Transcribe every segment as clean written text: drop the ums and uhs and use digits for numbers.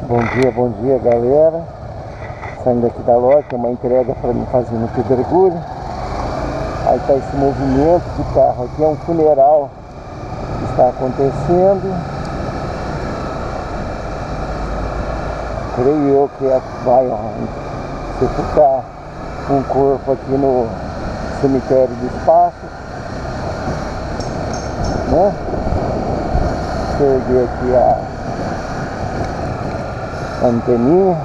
Bom dia galera. Saindo aqui da loja, tem uma entrega para mim fazer no Pedregulho. Aí tá esse movimento de carro aqui, é um funeral que está acontecendo. Creio eu que vai sepultar um corpo aqui no cemitério do Espaço, né? Peguei aqui a anteninha.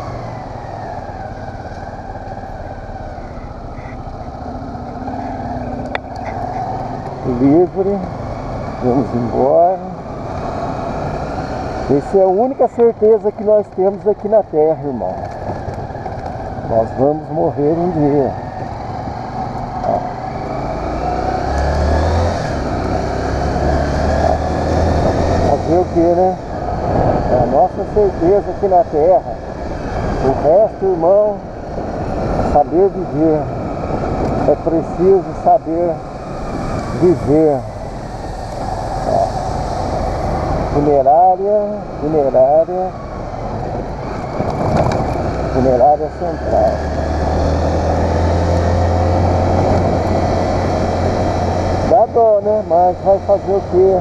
Livre, vamos embora. Essa é a única certeza que nós temos aqui na Terra, irmão. Nós vamos morrer um dia. Fazer o que, né? É a nossa certeza aqui na Terra. O resto, irmão, saber viver. É preciso saber viver. Funerária Central. Dá dó, né? Mas vai fazer o quê?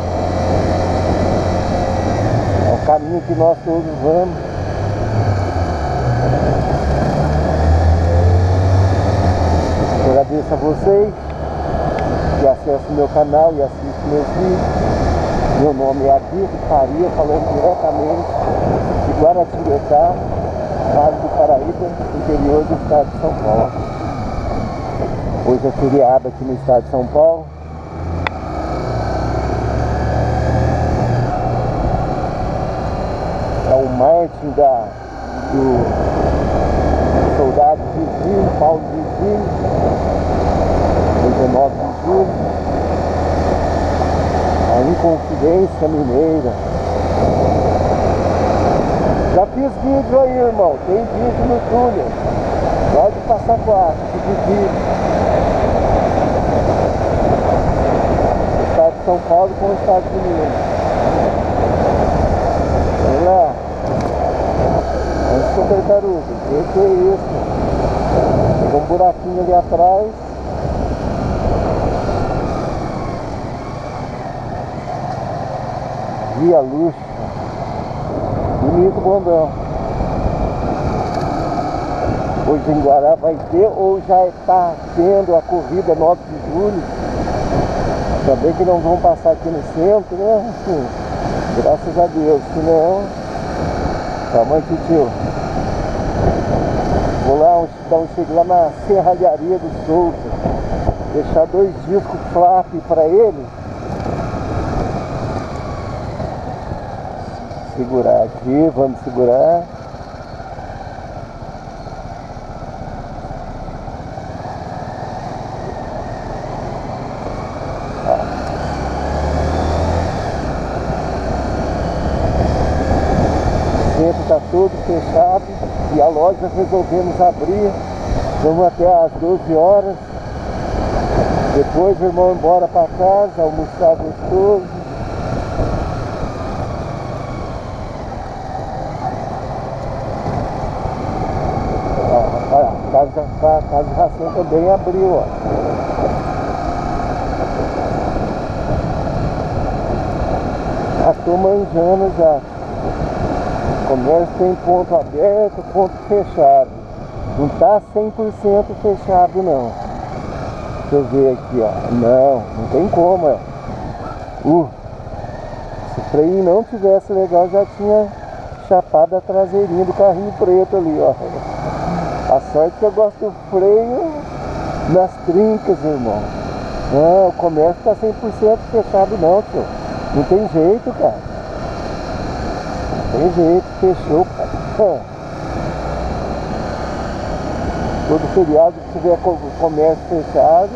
É o caminho que nós todos vamos. Agradeço a vocês que acessam o meu canal e assistem meus vídeos. Meu nome é Adilson Faria, falando diretamente de Guaratinguetá, Vale do Paraíba, interior do estado de São Paulo. Hoje é feriado aqui no estado de São Paulo. É o Martin do soldado Virgílio, Paulo Virgílio, 19 de julho. A Inconfidência Mineira. Já fiz vídeo aí, irmão. Tem vídeo no túnel. Lá de Passa Quatro, de vídeo. Estado de São Paulo com o Estados Unidos. Vamos lá. Vamos pro tartaruga. O que é isso? Tem um buraquinho ali atrás. Via Luxo, bonito bondão. Hoje em Guará vai ter, ou já está tendo a corrida 9 de julho. Também que não vão passar aqui no centro, né? Assim, graças a Deus, senão, calma aí, tio. Vou lá, dar um chego lá na Serralharia do Souza, deixar 2 discos flap para ele. Segurar aqui, vamos segurar. O centro está todo fechado e a loja resolvemos abrir. Vamos até às 12 horas. Depois o irmão embora para casa, almoçar gostoso. A Casa de Ração também abriu, ó. Já estou manjando já. O comércio tem ponto aberto, ponto fechado. Não está 100% fechado não. Deixa eu ver aqui, ó. Não tem como, ó. Se o freio não tivesse legal, já tinha chapado a traseirinha do carrinho preto ali, ó. A sorte que eu gosto do freio nas trincas, irmão. Não, o comércio tá 100% fechado não, tio. Não tem jeito, cara. Não tem jeito, fechou, cara. Todo feriado que tiver comércio fechado,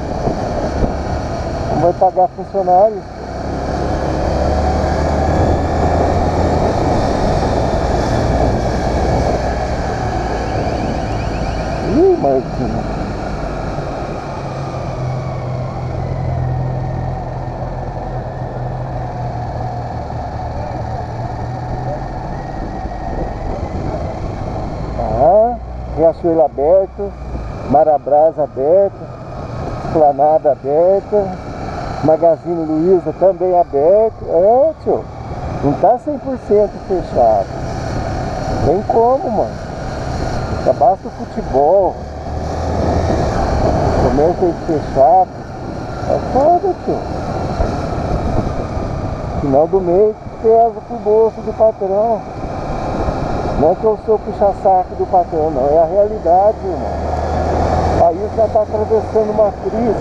não vai pagar funcionário. Ih, Marquinhos. Riachuelo aberto, Marabras aberto, Esplanada aberta, Magazine Luiza também aberto. É, tio, não tá 100% fechado. Tem como, mano. Já basta o futebol, o comércio aí fechado. É foda, tio. Final do mês pesa pro bolso do patrão. Não é que eu sou puxa-saco do patrão, não. É a realidade, irmão. O país já está atravessando uma crise,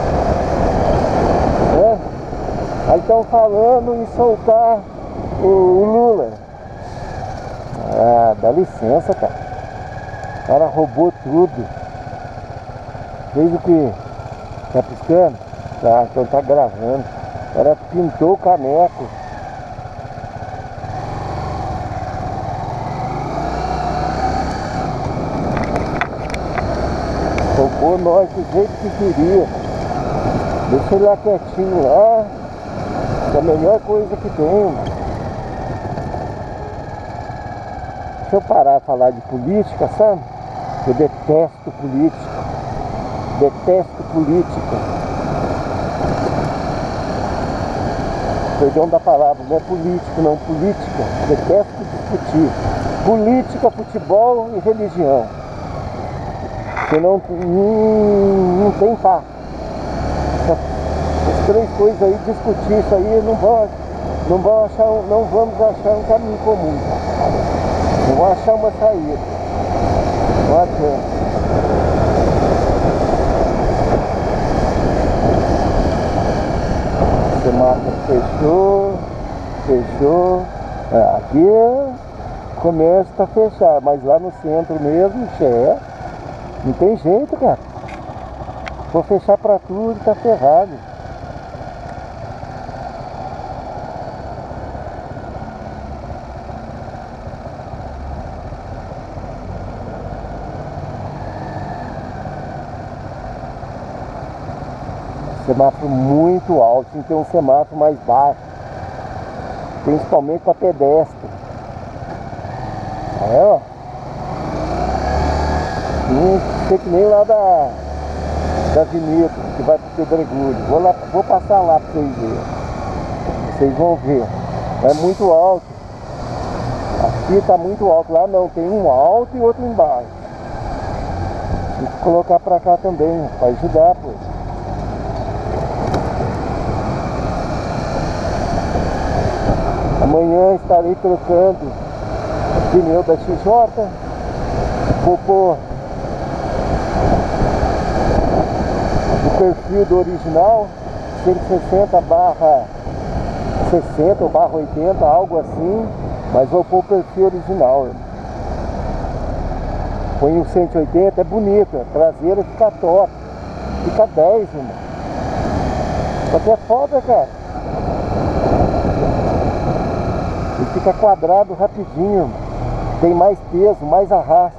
né? Aí estão falando em soltar o Lula. Ah, dá licença, cara. O cara roubou tudo. Fez o que? Tá piscando? Tá, então tá gravando. O cara pintou o caneco. Roubou nós do jeito que queria. Deixa ele lá quietinho lá. É a melhor coisa que tem, mano. Deixa eu parar de falar de política, sabe? Eu detesto política. Detesto política. Perdão da palavra, não é político, não, política. Detesto discutir. Política, futebol e religião. Porque não tem paz. Essas três coisas aí, discutir isso aí, não vamos achar um caminho comum. Não vamos achar uma saída. Não adianta. O semáforo fechou. Aqui o comércio está fechado, mas lá no centro mesmo, não tem jeito, cara. Vou fechar pra tudo, tá ferrado. Semáforo muito alto, tem que ter um semáforo mais baixo, principalmente para pedestre. Aí, ó. Tem que nem lá da avenida que vai pro Pedregulho. Vou passar lá para vocês verem. Vocês vão ver. É muito alto. Aqui tá muito alto. Lá não, tem um alto e outro embaixo. Tem que colocar para cá também, para ajudar, pô. Amanhã estarei trocando o pneu da XJ. Vou pôr o perfil do original, 160/60 ou /80, algo assim. Mas vou pôr o perfil original. Põe o 180, é bonito. A traseira fica top. Fica 10, irmão. Isso aqui é foda, cara. Ele fica quadrado rapidinho, tem mais peso, mais arrasto.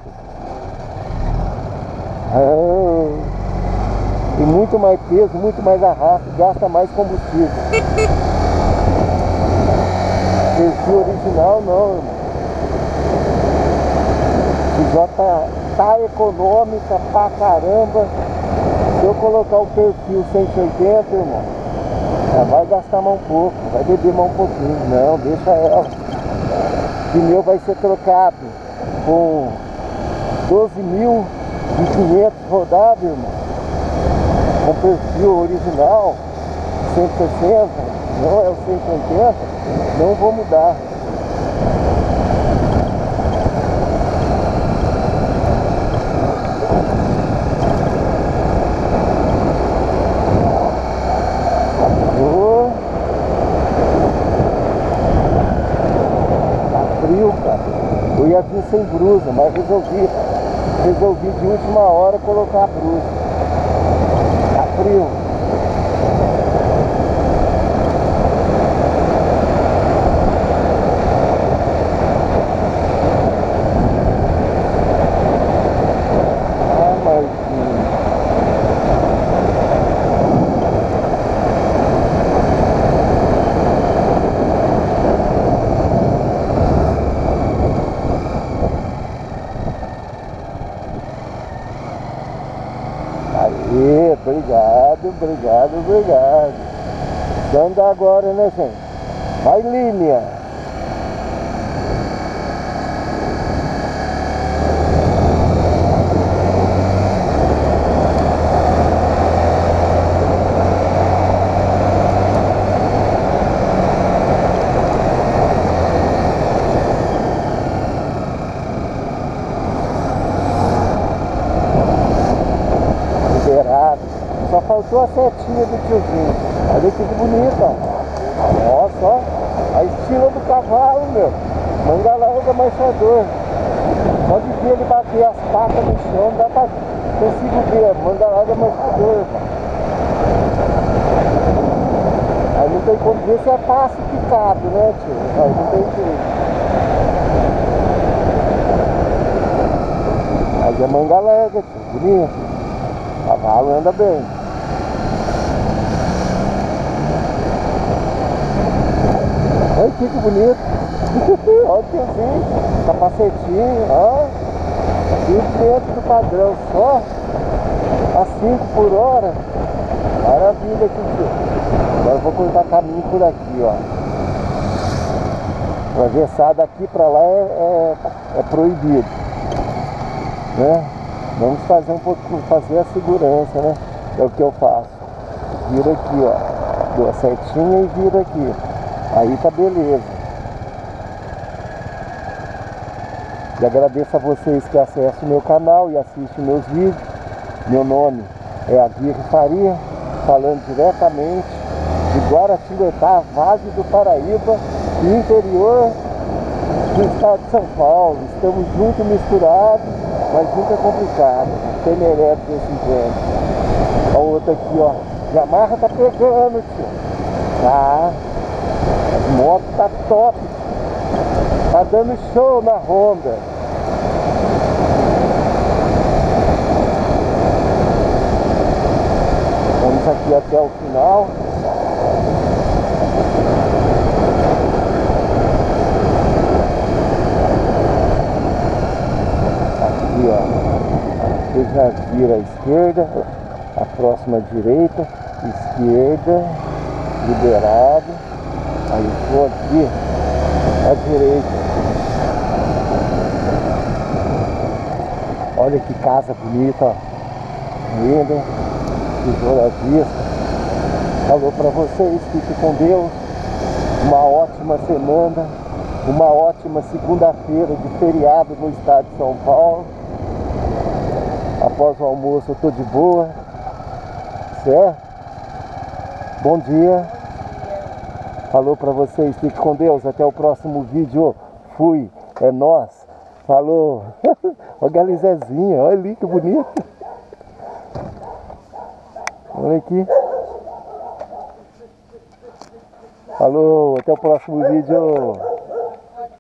Tem muito mais peso, muito mais arrasto, gasta mais combustível. Perfil original não, irmão. XJ tá econômica pra caramba. Se eu colocar o perfil 180, irmão, vai gastar mais um pouco, vai beber mais um pouquinho. Não, deixa ela. O pneu vai ser trocado com 12.500 rodadas, irmão. Com perfil original, 160, não é o 180, não vou mudar. Eu ia vir sem brusa, mas resolvi de última hora colocar a brusa. Tá frio. Obrigado, obrigado. Vamos andar agora, né, gente? Vai, Línia. Só faltou a setinha do tiozinho. Olha que bonito, ó. Nossa, ó. A estila do cavalo, meu. Manga larga marchador. Só de ver ele bater as patas no chão, dá pra consigo ver. Manga larga marchador. Aí não tem como ver se é passo picado, né, tio? Aí não tem jeito. Mas é manga larga, tio. Bonito. O cavalo anda bem. Olha que bonito. Olha o tiozinho, capacetinho, ó. Tudo dentro do padrão, só a 5 por hora. Maravilha aqui, tio. Agora eu vou cortar caminho por aqui, ó. Atravessar daqui pra lá é proibido, né? Vamos fazer um pouco, fazer a segurança, né? É o que eu faço. Vira aqui, ó. Dou a setinha e vira aqui. Aí tá beleza. E agradeço a vocês que acessam o meu canal e assistem meus vídeos. Meu nome é Aguirre Faria, falando diretamente de Guaratinguetá, Vale do Paraíba, interior do estado de São Paulo. Estamos juntos, misturados, mas nunca complicado. Temeré desse jeito. A outra aqui, ó. Yamaha tá pegando, tio. Tá. A moto tá top. Tá dando show na Honda. Vamos aqui até o final. Aqui, ó. Você já vira à esquerda, a próxima direita, esquerda, liberado. Aí eu vou aqui à direita. Olha que casa bonita, ó. Linda, tesoura à vista. Falou pra vocês, fique com Deus. Uma ótima semana, uma ótima segunda-feira de feriado no estado de São Paulo. Após o almoço eu tô de boa, certo? Bom dia. Falou pra vocês, fique com Deus, até o próximo vídeo. Fui, é nós. Falou. Olha a Galizezinha, olha ali que bonito. Olha aqui. Falou, até o próximo vídeo.